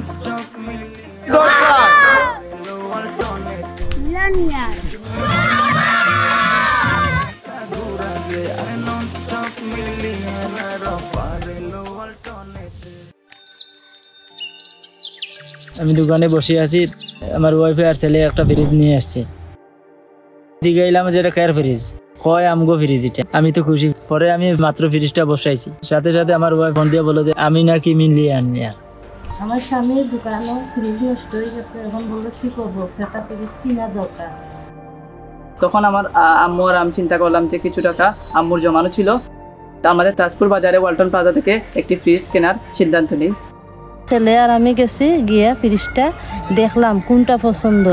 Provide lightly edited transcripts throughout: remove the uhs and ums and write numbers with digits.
আমি দোকানে বসে আছি, আমার ওয়াইফে আর ছেলে একটা ফ্রিজ নিয়ে আসছে। জিগাইলাম যে এটা কার ফ্রিজ, কয় আমগো ফ্রিজ এটা। আমি তো খুশি। পরে আমি মাত্র ফ্রিজটা বসাইছি, সাথে সাথে আমার ওয়াইফ ফোন দিয়ে বললো যে আমি নাকি মিলিয়ে আনি। আমার স্বামীর দোকানে ফ্রিজ নষ্ট হয়ে গেছে, এখন বললো কি করবো, একটা ফ্রিজ কিনা দরকার। তখন আমার আম্মু আর আমি চিন্তা করলাম যে কিছু টাকা আম্মুর জমানো ছিল, তা আমাদের তাজপুর বাজারে ওয়ালটন প্লাজা থেকে একটি ফ্রিজ কেনার সিদ্ধান্ত নিই। ছেলে আর আমি গেছি, গিয়ে ফ্রিজটা দেখলাম কোনটা পছন্দ।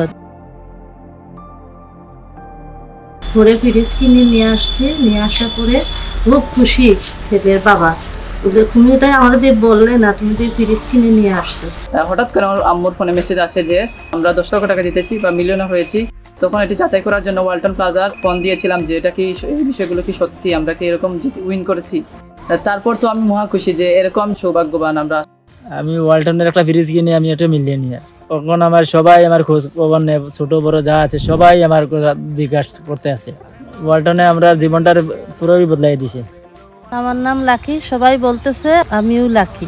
পরে ফ্রিজ কিনে নিয়ে আসছি, নিয়ে আসার পরে খুব খুশি ছেলের বাবা। তুমি তাই আমাদের বললে না, তুমি তো ফ্রিজ কিনে নিয়ে আসছো। হঠাৎ করে আমার আম্মুর ফোনে মেসেজ আসে যে আমরা 10 লক্ষ টাকা জিতেছি বা মিলিয়নার হয়েছি। তখন এটি যাচাই করার জন্য ওয়ালটন প্লাজার ফোন দিয়েছিলাম যে এটা কি, এই বিষয়গুলো কি সত্যি, আমরা কি এরকম উইন করেছি। তারপর তো আমি মহা খুশি যে এরকম সৌভাগ্যবান আমরা। আমি ওয়ালটনের একটা ফ্রিজ কিনে আমি একটা মিলিয়নিয়ার। তখন আমার সবাই আমার খোঁজ খবর নেয়, ছোট বড় যা আছে সবাই আমার জিজ্ঞাসা করতে আছে। ওয়ালটনে আমরা জীবনটার পুরোই বদলাই দিছে। আমার নাম লাকি, সবাই বলতেছে আমিও লাকি।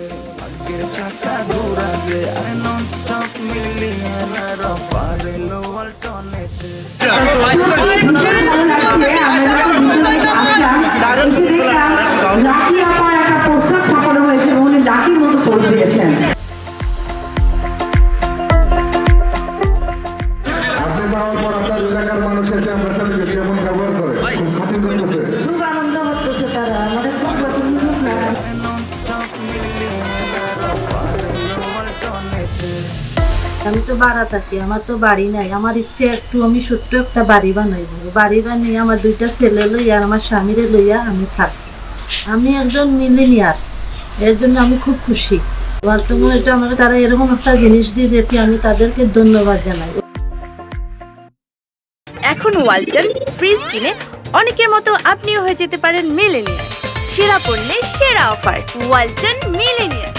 আমি তো বাড়া থাকি, আমার তো বাড়ি নাই। আমার ইচ্ছে একটু আমি ছোট্ট একটা বাড়ি বানাইব। বাড়ি বানিয়ে আমার 2টা ছেলে লইয়া আর আমার স্বামীরে লইয়া আমি থাকি। আমি একজন মিলিনিয়ার, এর জন্য আমি খুব খুশি। ওয়ালটন এটা আমাকে তারা এরকম একটা জিনিস দিয়ে দিয়েছে, আমি তাদেরকে ধন্যবাদ জানাই। এখন ওয়ালটন ফ্রিজ কিনে অনেকের মতো আপনিও হয়ে যেতে পারেন মিলিয়নিয়ার। সেরা পণ্যের সেরা অফার, ওয়ালটন মিলিয়নিয়ার।